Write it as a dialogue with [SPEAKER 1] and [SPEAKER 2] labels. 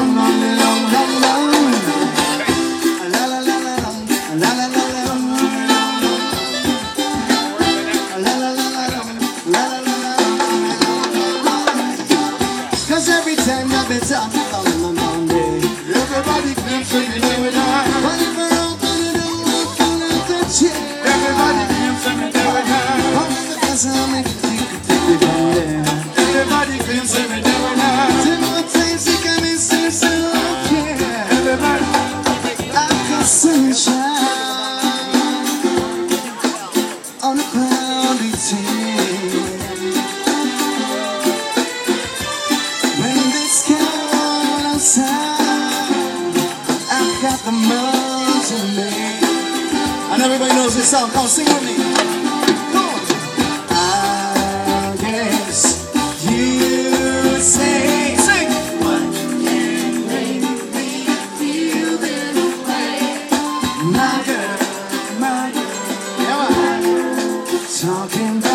[SPEAKER 1] Cause every time I've been talking about my Monday, everybody claims to be doing that. But if I open the door, I'm feeling the chair. Everybody claims to be doing that. All of the best I'll make it, you can take it from there. Everybody claims to be doing that. Till my time, she can be so okay. Everybody, I've got sunshine on a cloudy day. I've got the mountain man. And everybody knows this song. Come on, sing with me. Come on. I guess you say, sing. What can make me feel this way? My girl, my girl. Come on. Talking